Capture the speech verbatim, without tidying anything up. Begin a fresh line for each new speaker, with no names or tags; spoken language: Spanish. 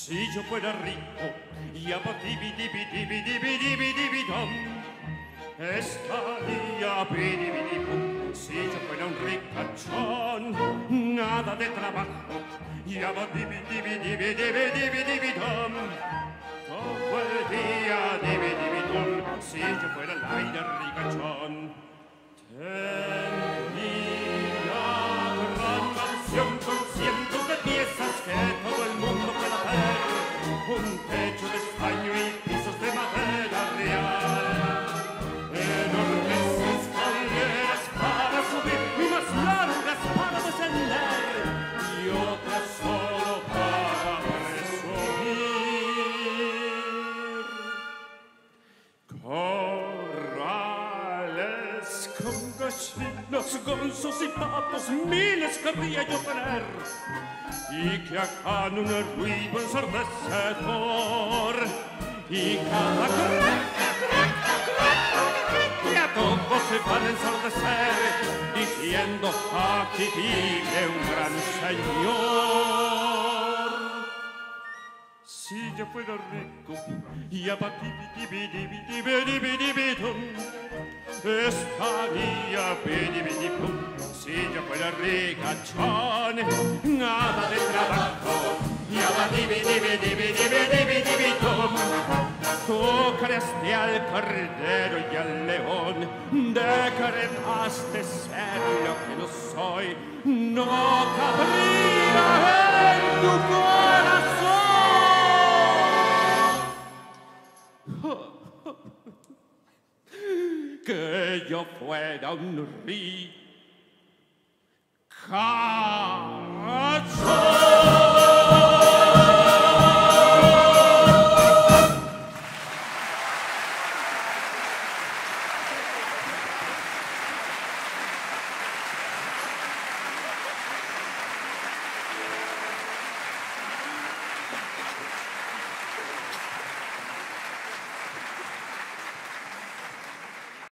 Si yo fuera rico, yabba dibi dibi dibi dibi dibi dibi dum, estaría bidi bidi bum. Si yo fuera un ricachón, nada de trabajo, yabba dibi dibi dibi dibi dibi dibi dum, todo el día dibi dibi dum. Si yo fuera el aire ricachón, tendría gran mansión con cientos de piezas que todo el mundo pueda ver, un techo de estaño y pisos de madera real, enormes escaleras para subir y más largas para descender, y otras solo para presumir. Corrales con gallinas, gansos y patos, miles querría yo tener, y que hagan un ruido ensordecedor, y cada crack, crack, crack, que a todos se van a ensordecer, diciendo aquí vive un gran señor. Si yo fuera rico, y abatibidibidibidibidibidibitum, estaría bidibidibum. Si yo fuera ricachón, nada de trabajo, y abatibidibidibidibidibidibitum, tocaste al cordero y al león, decretaste ser lo que no soy, no cabría en tu corazón que yo fuera un ricachón.